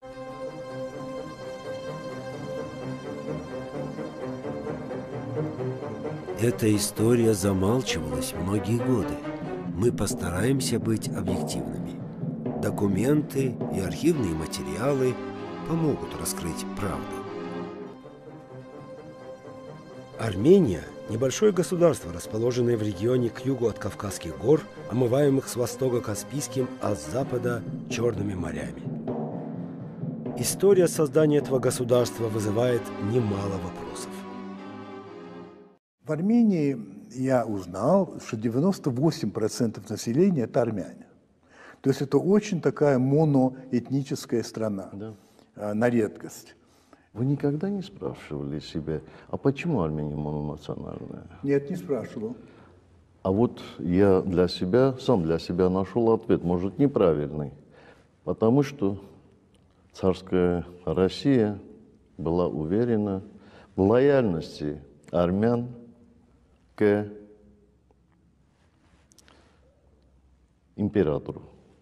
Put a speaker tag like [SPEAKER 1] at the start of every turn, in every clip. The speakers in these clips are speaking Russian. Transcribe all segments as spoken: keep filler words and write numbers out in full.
[SPEAKER 1] Эта история замалчивалась многие годы. Мы постараемся быть объективными. Документы и архивные материалы помогут раскрыть правду. Армения – небольшое государство, расположенное в регионе к югу от Кавказских гор, омываемых с востока Каспийским, а с запада – Черными морями. История создания этого государства вызывает немало вопросов.
[SPEAKER 2] В Армении я узнал, что девяносто восемь процентов населения – это армяне. То есть это очень такая моноэтническая страна, да, на редкость.
[SPEAKER 3] Вы никогда не спрашивали себя, а почему Армения мононациональная?
[SPEAKER 2] Нет, не спрашивал.
[SPEAKER 3] А вот я для себя, сам для себя нашел ответ, может, неправильный. Потому что царская Россия была уверена в лояльности армян к императору.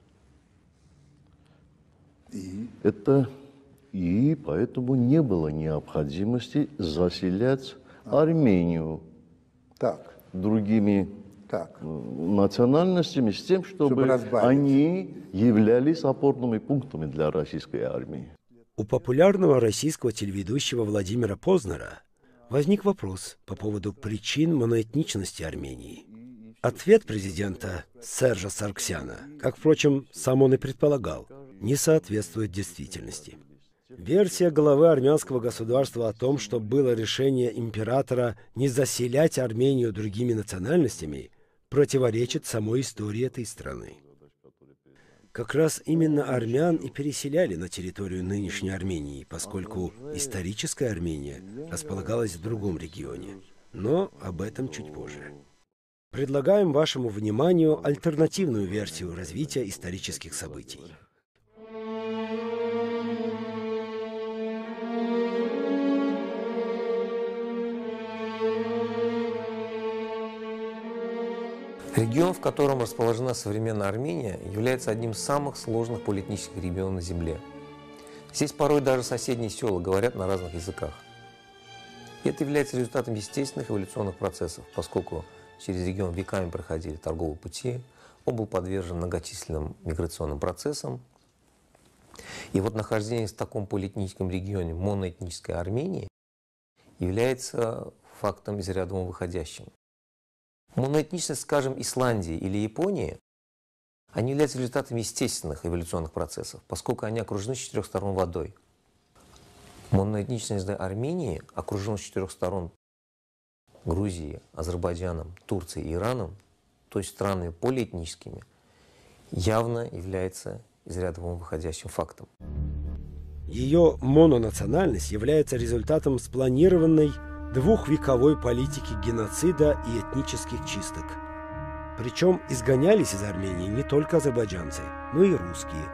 [SPEAKER 2] И?
[SPEAKER 3] Это и поэтому не было необходимости заселять а. Армению
[SPEAKER 2] так.
[SPEAKER 3] другими
[SPEAKER 2] так.
[SPEAKER 3] национальностями с тем, чтобы, чтобы они являлись опорными пунктами для российской армии.
[SPEAKER 1] У популярного российского телеведущего Владимира Познера возник вопрос по поводу причин моноэтничности Армении. Ответ президента Сержа Саргсяна, как, впрочем, сам он и предполагал, не соответствует действительности. Версия главы армянского государства о том, что было решение императора не заселять Армению другими национальностями, противоречит самой истории этой страны. Как раз именно армян и переселяли на территорию нынешней Армении, поскольку историческая Армения располагалась в другом регионе. Но об этом чуть позже. Предлагаем вашему вниманию альтернативную версию развития исторических событий.
[SPEAKER 4] Регион, в котором расположена современная Армения, является одним из самых сложных политических регионов на Земле. Здесь порой даже соседние села говорят на разных языках. И это является результатом естественных эволюционных процессов, поскольку через регион веками проходили торговые пути, он был подвержен многочисленным миграционным процессам. И вот нахождение в таком полиэтническом регионе моноэтнической Армении является фактом из ряда вон выходящим. Моноэтничность, скажем, Исландии или Японии, они являются результатом естественных эволюционных процессов, поскольку они окружены с четырех сторон водой. Моноэтничность Армении окружена с четырех сторон Грузией, Азербайджаном, Турцией и Ираном, то есть странами полиэтническими, явно является из ряда вон выходящим фактом.
[SPEAKER 1] Ее мононациональность является результатом спланированной двухвековой политики геноцида и этнических чисток. Причем изгонялись из Армении не только азербайджанцы, но и русские.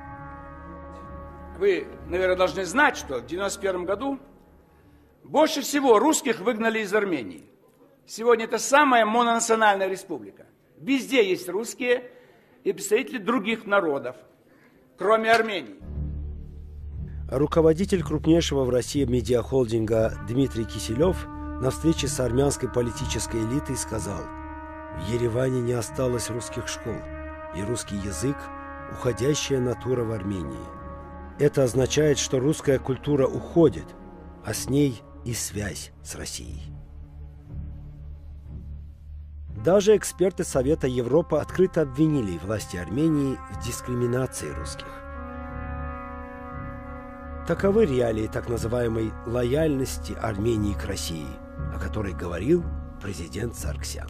[SPEAKER 5] Вы, наверное, должны знать, что в девяносто первом году больше всего русских выгнали из Армении. Сегодня это самая мононациональная республика. Везде есть русские и представители других народов, кроме Армении.
[SPEAKER 1] Руководитель крупнейшего в России медиахолдинга Дмитрий Киселев на встрече с армянской политической элитой сказал: «В Ереване не осталось русских школ, и русский язык – уходящая натура в Армении. Это означает, что русская культура уходит, а с ней и связь с Россией». Даже эксперты Совета Европы открыто обвинили власти Армении в дискриминации русских. Таковы реалии так называемой лояльности Армении к России, о которой говорил президент Саргсян.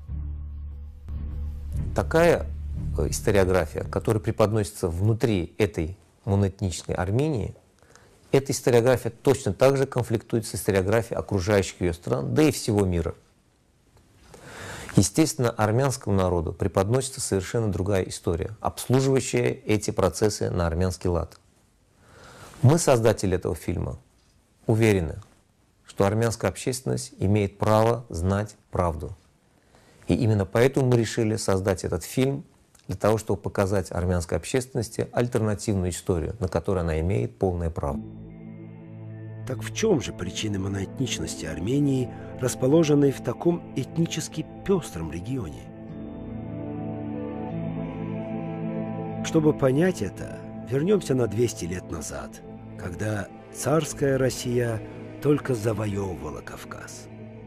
[SPEAKER 4] Такая историография, которая преподносится внутри этой моноэтнической Армении, эта историография точно так же конфликтует с историографией окружающих ее стран, да и всего мира. Естественно, армянскому народу преподносится совершенно другая история, обслуживающая эти процессы на армянский лад. Мы, создатели этого фильма, уверены, что армянская общественность имеет право знать правду. И именно поэтому мы решили создать этот фильм для того, чтобы показать армянской общественности альтернативную историю, на которую она имеет полное право.
[SPEAKER 1] Так в чем же причины моноэтничности Армении, расположенной в таком этнически пестром регионе? Чтобы понять это, вернемся на двести лет назад, когда царская Россия только завоевывала Кавказ.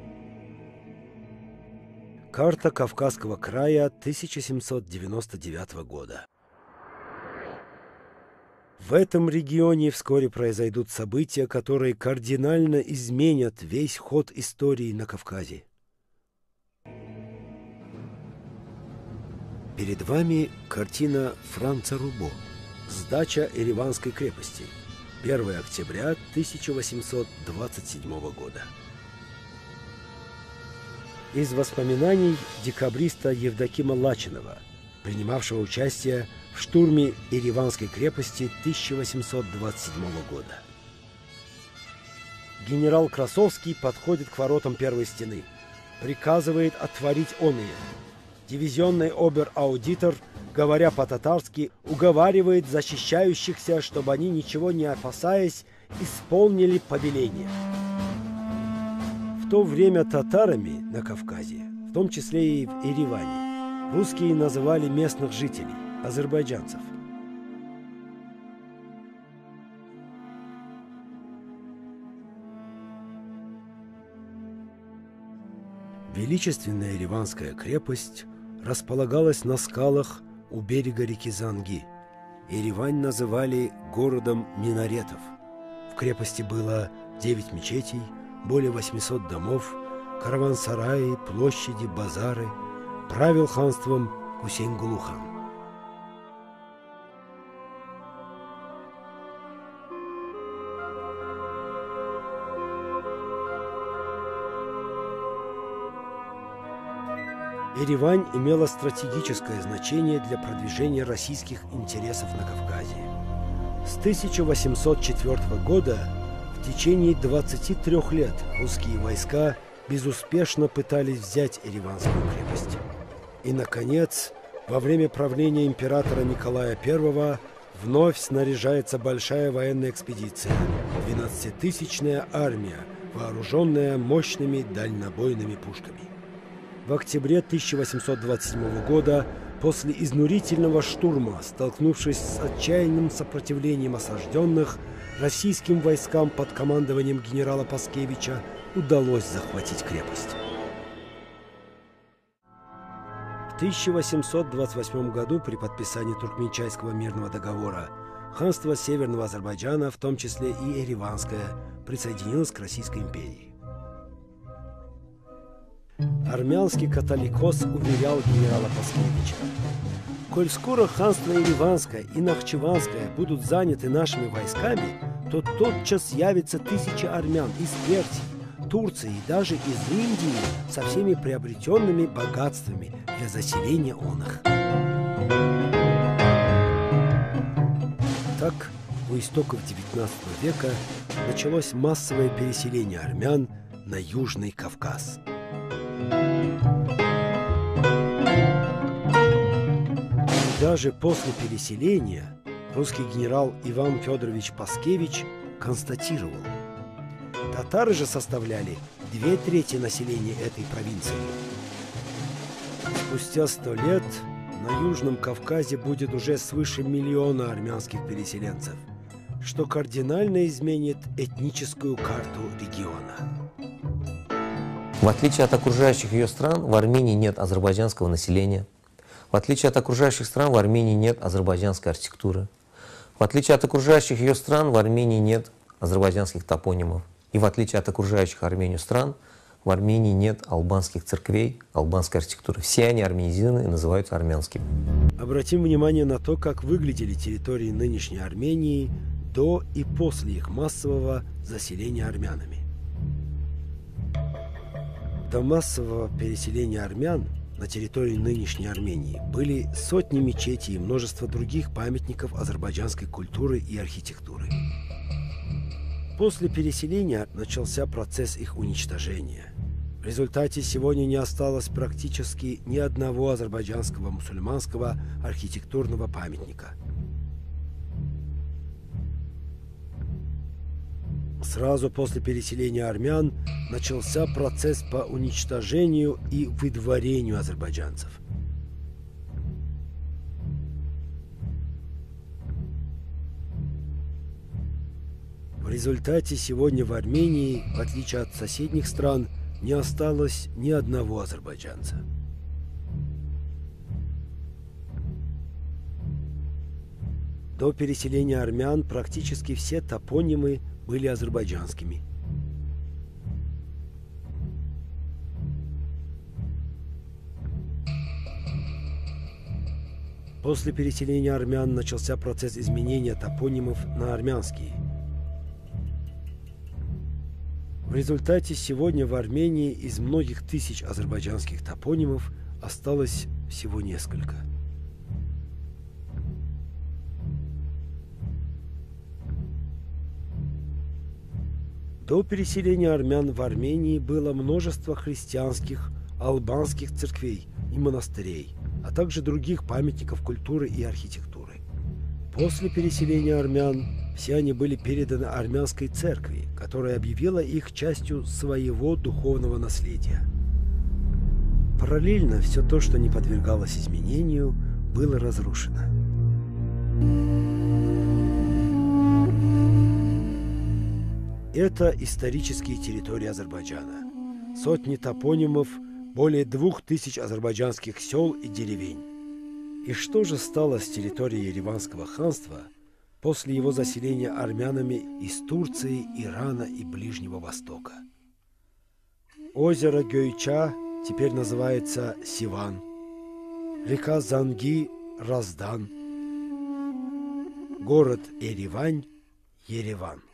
[SPEAKER 1] Карта Кавказского края тысяча семьсот девяносто девятого года. В этом регионе вскоре произойдут события, которые кардинально изменят весь ход истории на Кавказе. Перед вами картина Франца Рубо «Сдача Ереванской крепости», первое октября тысяча восемьсот двадцать седьмого года. Из воспоминаний декабриста Евдокима Лачинова, принимавшего участие в штурме Ереванской крепости тысяча восемьсот двадцать седьмого года. Генерал Красовский подходит к воротам первой стены, приказывает отворить оные. Дивизионный обер-аудитор, говоря по-татарски, уговаривает защищающихся, чтобы они, ничего не опасаясь, исполнили повеление. В то время татарами на Кавказе, в том числе и в Ереване, русские называли местных жителей, азербайджанцев. Величественная Ереванская крепость располагалась на скалах у берега реки Занги. Еревань называли городом минаретов. В крепости было девять мечетей, более восьмисот домов, караван-сараи, площади, базары. Правил ханством Хусейн-Гулу-хан. Еревань имела стратегическое значение для продвижения российских интересов на Кавказе. С тысяча восемьсот четвёртого года в течение двадцати трёх лет русские войска безуспешно пытались взять Ереванскую крепость. И, наконец, во время правления императора Николая Первого вновь снаряжается большая военная экспедиция, двенадцатитысячная армия, вооруженная мощными дальнобойными пушками. В октябре тысяча восемьсот двадцать седьмого года, после изнурительного штурма, столкнувшись с отчаянным сопротивлением осажденных, российским войскам под командованием генерала Паскевича удалось захватить крепость. В тысяча восемьсот двадцать восьмом году при подписании Туркменчайского мирного договора ханство Северного Азербайджана, в том числе и Ереванское, присоединилось к Российской империи. Армянский католикос уверял генерала Паскевича: «Коль скоро ханство Ереванское и Нахчеванское будут заняты нашими войсками, то тотчас явится тысяча армян из Персии, Турции и даже из Индии со всеми приобретенными богатствами для заселения оных». Так, у истоков девятнадцатого века началось массовое переселение армян на Южный Кавказ. Даже после переселения русский генерал Иван Федорович Паскевич констатировал: татары же составляли две трети населения этой провинции. Спустя сто лет на Южном Кавказе будет уже свыше миллиона армянских переселенцев, что кардинально изменит этническую карту региона.
[SPEAKER 4] В отличие от окружающих ее стран, в Армении нет азербайджанского населения. В отличие от окружающих стран, в Армении нет азербайджанской архитектуры. В отличие от окружающих ее стран, в Армении нет азербайджанских топонимов. И в отличие от окружающих Армению стран, в Армении нет албанских церквей, албанской архитектуры. Все они армянизированы и называются армянскими.
[SPEAKER 1] Обратим внимание на то, как выглядели территории нынешней Армении до и после их массового заселения армянами. До массового переселения армян на территории нынешней Армении были сотни мечетей и множество других памятников азербайджанской культуры и архитектуры. После переселения начался процесс их уничтожения. В результате сегодня не осталось практически ни одного азербайджанского мусульманского архитектурного памятника. Сразу после переселения армян начался процесс по уничтожению и выдворению азербайджанцев. В результате сегодня в Армении, в отличие от соседних стран, не осталось ни одного азербайджанца. До переселения армян практически все топонимы были азербайджанскими. После переселения армян начался процесс изменения топонимов на армянские. В результате сегодня в Армении из многих тысяч азербайджанских топонимов осталось всего несколько. До переселения армян в Армении было множество христианских, албанских церквей и монастырей, а также других памятников культуры и архитектуры. После переселения армян все они были переданы армянской церкви, которая объявила их частью своего духовного наследия. Параллельно все то, что не подвергалось изменению, было разрушено. Это исторические территории Азербайджана. Сотни топонимов, более двух тысяч азербайджанских сел и деревень. И что же стало с территорией Ереванского ханства после его заселения армянами из Турции, Ирана и Ближнего Востока? Озеро Гёйча теперь называется Сиван, река Занги – Раздан, город Еревань – Ереван.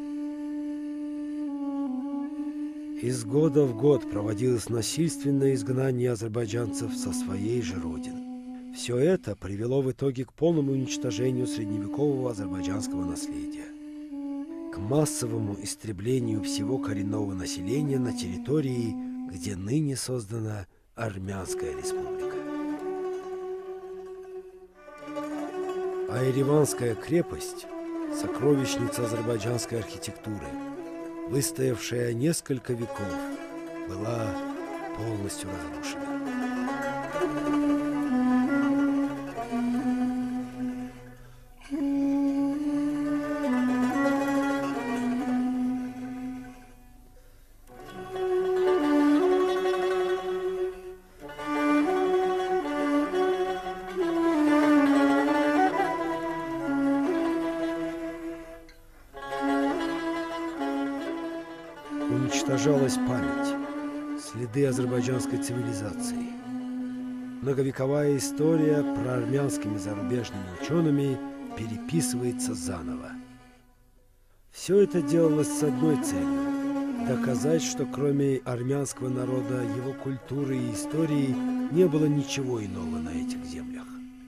[SPEAKER 1] Из года в год проводилось насильственное изгнание азербайджанцев со своей же родины. Все это привело в итоге к полному уничтожению средневекового азербайджанского наследия, к массовому истреблению всего коренного населения на территории, где ныне создана Армянская республика. А Ереванская крепость – сокровищница азербайджанской архитектуры, выстоявшая несколько веков, была полностью разрушена. Уничтожалась память, следы азербайджанской цивилизации. Многовековая история про армянскими зарубежными учеными переписывается заново. Все это делалось с одной целью – доказать, что кроме армянского народа, его культуры и истории не было ничего иного на этих землях.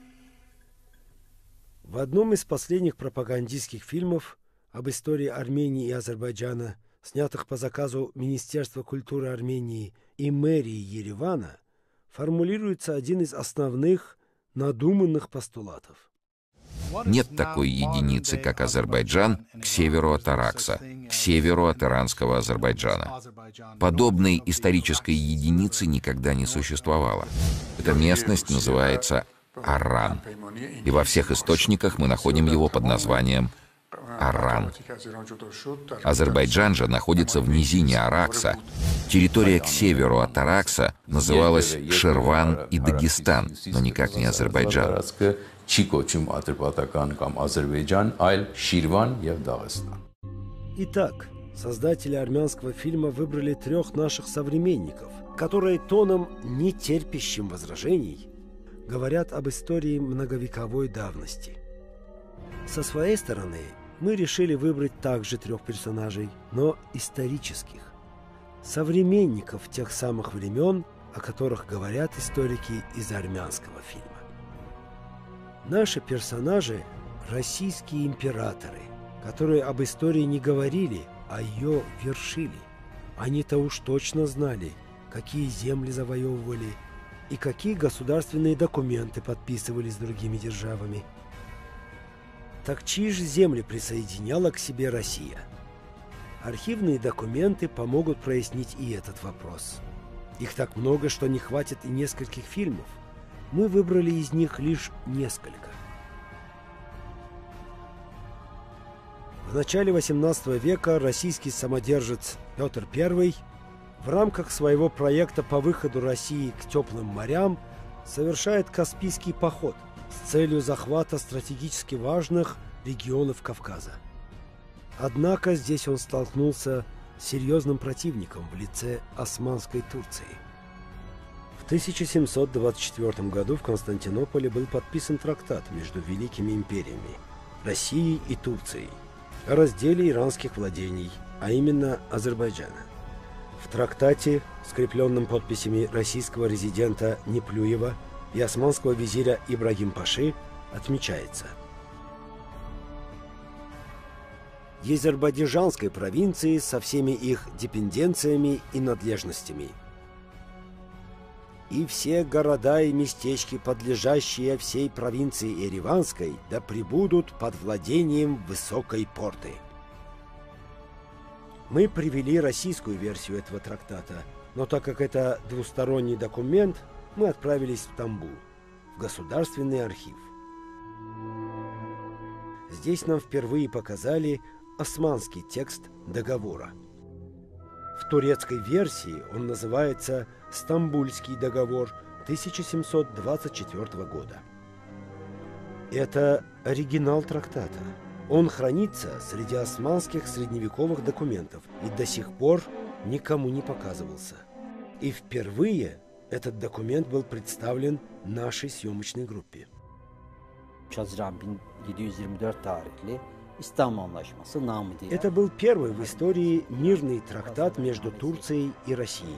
[SPEAKER 1] В одном из последних пропагандистских фильмов об истории Армении и Азербайджана, снятых по заказу Министерства культуры Армении и мэрии Еревана, формулируется один из основных надуманных постулатов.
[SPEAKER 6] Нет такой единицы, как Азербайджан, к северу от Аракса, к северу от иранского Азербайджана. Подобной исторической единицы никогда не существовало. Эта местность называется Аран. И во всех источниках мы находим его под названием Аран. Азербайджан же находится в низине Аракса. Территория к северу от Аракса называлась Ширван и Дагестан, но никак не Азербайджан.
[SPEAKER 1] Итак, создатели армянского фильма выбрали трех наших современников, которые тоном, не терпящим возражений, говорят об истории многовековой давности. Со своей стороны, мы решили выбрать также трех персонажей, но исторических, современников тех самых времен, о которых говорят историки из армянского фильма. Наши персонажи – российские императоры, которые об истории не говорили, а ее вершили. Они-то уж точно знали, какие земли завоевывали и какие государственные документы подписывали с другими державами. Так чьи же земли присоединяла к себе Россия? Архивные документы помогут прояснить и этот вопрос. Их так много, что не хватит и нескольких фильмов. Мы выбрали из них лишь несколько. В начале восемнадцатого века российский самодержец Петр Первый в рамках своего проекта по выходу России к теплым морям совершает Каспийский поход с целью захвата стратегически важных регионов Кавказа. Однако здесь он столкнулся с серьезным противником в лице Османской Турции. В тысяча семьсот двадцать четвёртом году в Константинополе был подписан трактат между великими империями Россией и Турцией о разделе иранских владений, а именно Азербайджана. В трактате, скрепленном подписями российского резидента Неплюева и османского визиря Ибрагим-паши, отмечается: азербайджанской провинции со всеми их депенденциями и надлежностями, и все города и местечки, подлежащие всей провинции Ереванской, да пребудут под владением Высокой Порты. Мы привели российскую версию этого трактата, но так как это двусторонний документ, мы отправились в Стамбул, в Государственный архив. Здесь нам впервые показали османский текст договора. В турецкой версии он называется «Стамбульский договор» тысяча семьсот двадцать четвёртого года. Это оригинал трактата. Он хранится среди османских средневековых документов и до сих пор никому не показывался. И впервые этот документ был представлен нашей съемочной группе. Это был первый в истории мирный трактат между Турцией и Россией.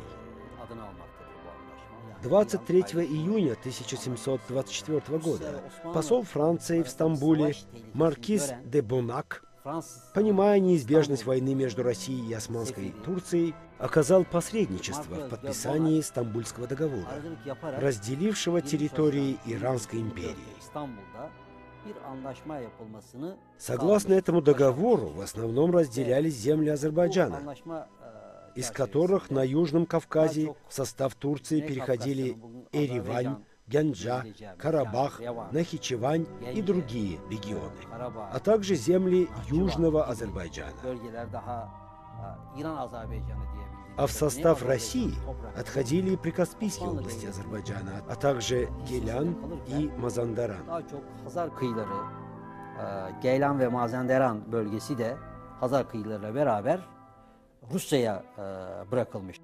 [SPEAKER 1] двадцать третьего июня тысяча семьсот двадцать четвёртого года посол Франции в Стамбуле маркиз де Бонак, понимая неизбежность войны между Россией и Османской Турцией, оказал посредничество в подписании Стамбульского договора, разделившего территории Иранской империи. Согласно этому договору, в основном разделялись земли Азербайджана, из которых на Южном Кавказе в состав Турции переходили Еревань, Гянджа, Карабах, Нахичевань и другие регионы, а также земли Южного Азербайджана. А в состав России отходили и прикаспийские области Азербайджана, а также Гейлян и Мазандаран.
[SPEAKER 7] Geylan ve Mazandaran bölgesi de Hazar kıyılarıyla beraber Rusya'ya bırakılmış.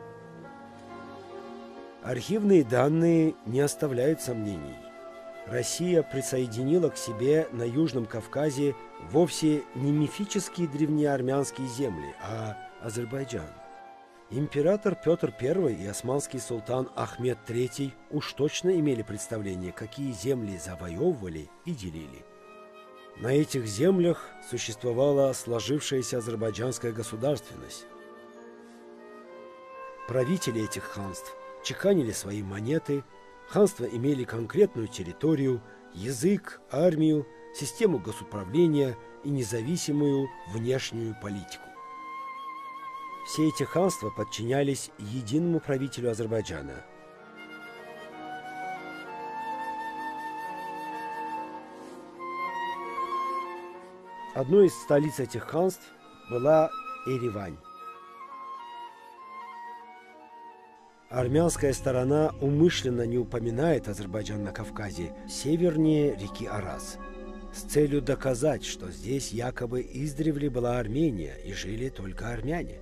[SPEAKER 1] Архивные данные не оставляют сомнений. Россия присоединила к себе на Южном Кавказе вовсе не мифические древнеармянские земли, а Азербайджан. Император Петр Первый и османский султан Ахмед Третий уж точно имели представление, какие земли завоевывали и делили. На этих землях существовала сложившаяся азербайджанская государственность. Правители этих ханств чеканили свои монеты, ханства имели конкретную территорию, язык, армию, систему госуправления и независимую внешнюю политику. Все эти ханства подчинялись единому правителю Азербайджана. Одной из столиц этих ханств была Еревань. Армянская сторона умышленно не упоминает Азербайджан на Кавказе, севернее реки Арас, с целью доказать, что здесь якобы издревле была Армения и жили только армяне.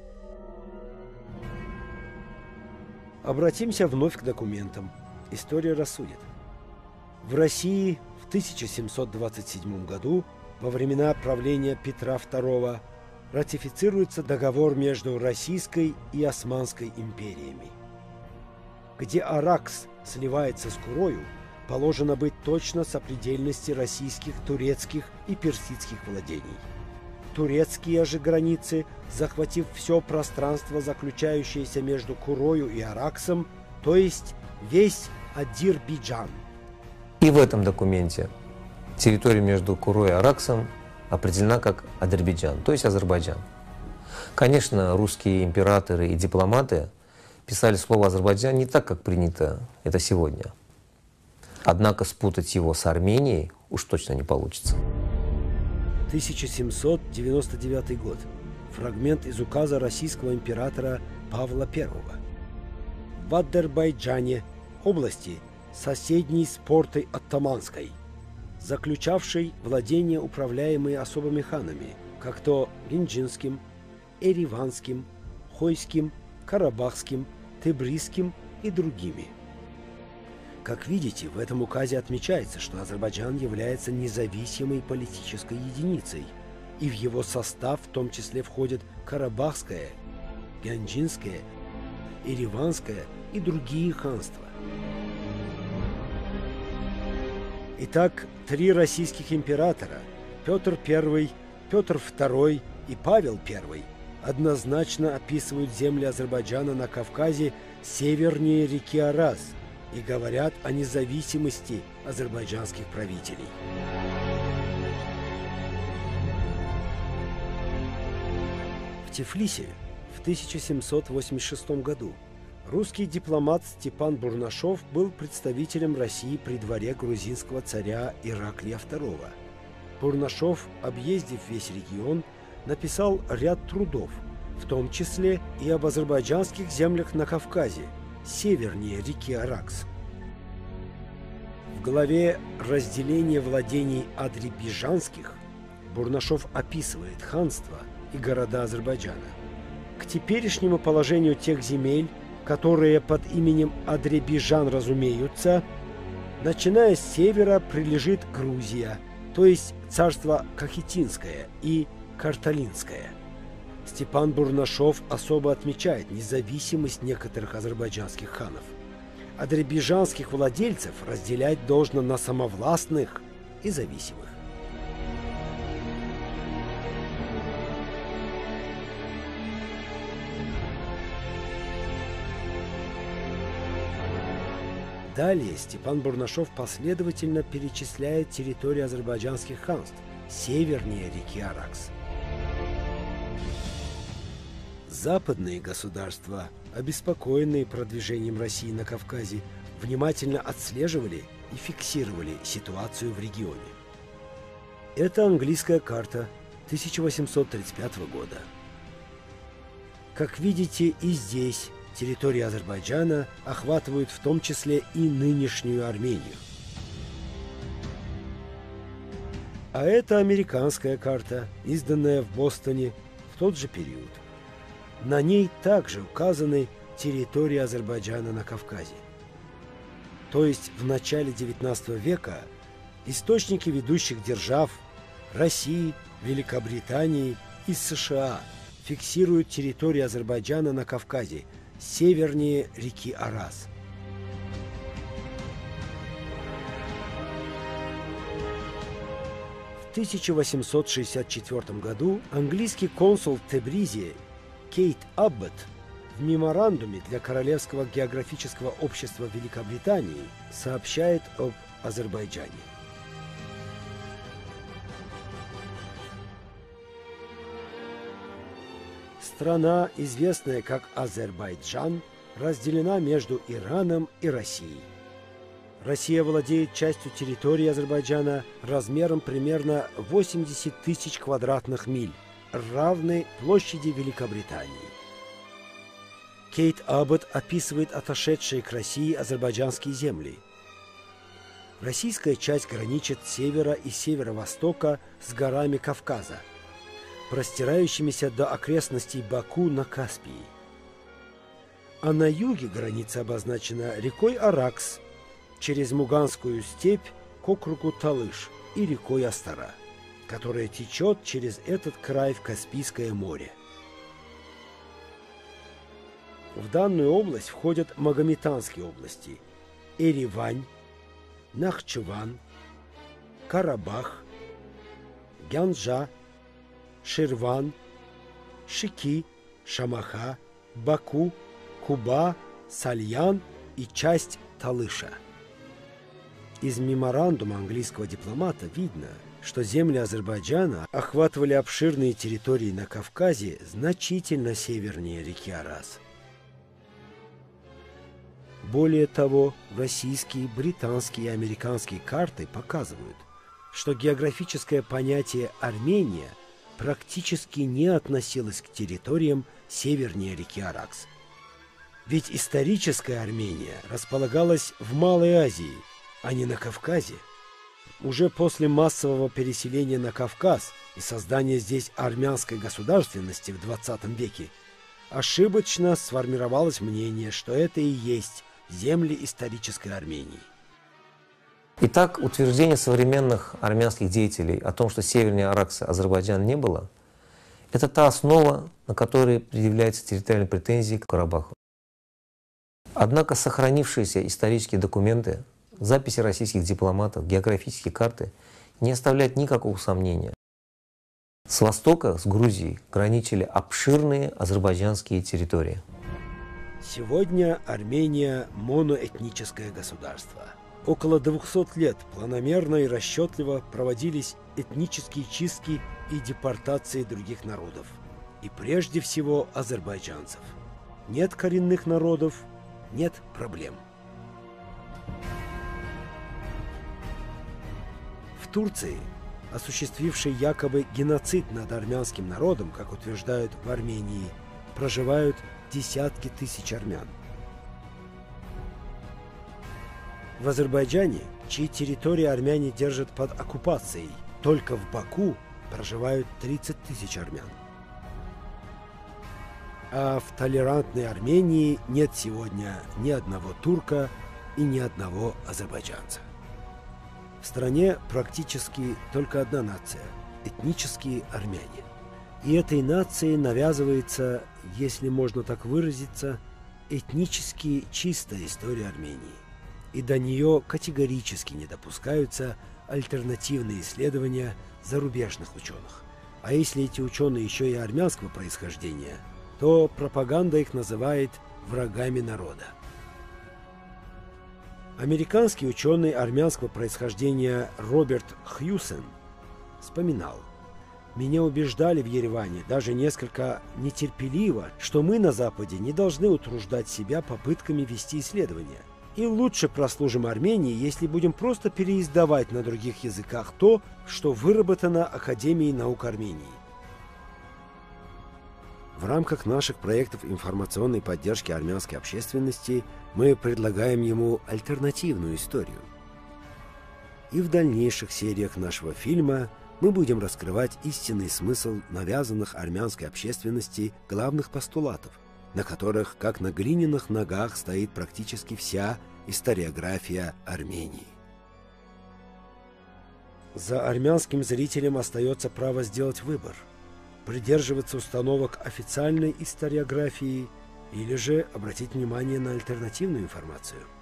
[SPEAKER 1] Обратимся вновь к документам. История рассудит. В России в тысяча семьсот двадцать седьмом году, во времена правления Петра Второго, ратифицируется договор между Российской и Османской империями. Где Аракс сливается с Курою, положено быть точно сопредельности российских, турецких и персидских владений. турецкие же границы, захватив все пространство, заключающееся между Курою и Араксом, то есть весь Адирбиджан.
[SPEAKER 4] И в этом документе территория между Курой и Араксом определена как Адербайджан, то есть Азербайджан. Конечно, русские императоры и дипломаты писали слово «Азербайджан» не так, как принято это сегодня. Однако спутать его с Арменией уж точно не получится.
[SPEAKER 1] тысяча семьсот девяносто девятый год. Фрагмент из указа российского императора Павла Первого. В Азербайджане, области, соседней с портой Оттоманской, заключавшей владения, управляемые особыми ханами, как то Гинджинским, Ереванским, Хойским, Карабахским, Тебризским и другими. Как видите, в этом указе отмечается, что Азербайджан является независимой политической единицей, и в его состав в том числе входят Карабахское, Гянджинское, Ереванское и другие ханства. Итак, три российских императора – Петр Первый, Петр Второй и Павел Первый – однозначно описывают земли Азербайджана на Кавказе севернее реки Араз и говорят о независимости азербайджанских правителей. В Тифлисе в тысяча семьсот восемьдесят шестом году русский дипломат Степан Бурнашов был представителем России при дворе грузинского царя Ираклия Второго. Бурнашов, объездив весь регион, написал ряд трудов, в том числе и об азербайджанских землях на Кавказе, севернее реки Аракс. В главе «Разделение владений адребиджанских» Бурнашов описывает ханство и города Азербайджана. К теперешнему положению тех земель, которые под именем Адребиджан разумеются, начиная с севера прилежит Грузия, то есть царство Кахетинское и Карталинское. Степан Бурнашов особо отмечает независимость некоторых азербайджанских ханов. Адребиджанских владельцев разделять должно на самовластных и зависимых. Далее Степан Бурнашов последовательно перечисляет территории азербайджанских ханств севернее реки Аракс. Западные государства, обеспокоенные продвижением России на Кавказе, внимательно отслеживали и фиксировали ситуацию в регионе. Это английская карта тысяча восемьсот тридцать пятого года. Как видите, и здесь территории Азербайджана охватывают в том числе и нынешнюю Армению. А это американская карта, изданная в Бостоне в тот же период. На ней также указаны территории Азербайджана на Кавказе. То есть в начале девятнадцатого века источники ведущих держав России, Великобритании и США фиксируют территории Азербайджана на Кавказе севернее реки Араз. В тысяча восемьсот шестьдесят четвёртом году английский консул в Тебризе Кейт Аббот в меморандуме для Королевского географического общества Великобритании сообщает об Азербайджане. Страна, известная как Азербайджан, разделена между Ираном и Россией. Россия владеет частью территории Азербайджана размером примерно восемьдесят тысяч квадратных миль, равной площади Великобритании. Кейт Аббот описывает отошедшие к России азербайджанские земли. Российская часть граничит с севера и северо-востока с горами Кавказа, простирающимися до окрестностей Баку на Каспии. А на юге граница обозначена рекой Аракс, через Муганскую степь к округу Талыш и рекой Астара, которая течет через этот край в Каспийское море. В данную область входят Магометанские области – Еревань, Нахчыван, Карабах, Гянджа, Ширван, Шики, Шамаха, Баку, Куба, Сальян и часть Талыша. Из меморандума английского дипломата видно, что земли Азербайджана охватывали обширные территории на Кавказе значительно севернее реки Арас. Более того, российские, британские и американские карты показывают, что географическое понятие «Армения» практически не относилось к территориям севернее реки Аракс. Ведь историческая Армения располагалась в Малой Азии, а не на Кавказе. Уже после массового переселения на Кавказ и создания здесь армянской государственности в двадцатом веке ошибочно сформировалось мнение, что это и есть земли исторической Армении.
[SPEAKER 4] Итак, утверждение современных армянских деятелей о том, что севернее Аракса Азербайджана не было, это та основа, на которой предъявляются территориальные претензии к Карабаху. Однако сохранившиеся исторические документы, записи российских дипломатов, географические карты не оставляют никакого сомнения. С востока, с Грузией, граничили обширные азербайджанские территории.
[SPEAKER 1] Сегодня Армения – моноэтническое государство. Около двухсот лет планомерно и расчетливо проводились этнические чистки и депортации других народов. И прежде всего азербайджанцев. Нет коренных народов – нет проблем. В Турции, осуществившей якобы геноцид над армянским народом, как утверждают в Армении, проживают десятки тысяч армян. В Азербайджане, чьи территории армяне держат под оккупацией, только в Баку проживают тридцать тысяч армян. А в толерантной Армении нет сегодня ни одного турка и ни одного азербайджанца. В стране практически только одна нация – этнические армяне. И этой нации навязывается, если можно так выразиться, этнически чистая история Армении. И до нее категорически не допускаются альтернативные исследования зарубежных ученых. А если эти ученые еще и армянского происхождения, то пропаганда их называет врагами народа. Американский ученый армянского происхождения Роберт Хьюсен вспоминал: «Меня убеждали в Ереване, даже несколько нетерпеливо, что мы на Западе не должны утруждать себя попытками вести исследования. И лучше прослужим Армении, если будем просто переиздавать на других языках то, что выработано Академией наук Армении». В рамках наших проектов информационной поддержки армянской общественности мы предлагаем ему альтернативную историю. И в дальнейших сериях нашего фильма мы будем раскрывать истинный смысл навязанных армянской общественности главных постулатов, на которых, как на глиняных ногах, стоит практически вся историография Армении. За армянским зрителем остается право сделать выбор: придерживаться установок официальной историографии или же обратить внимание на альтернативную информацию.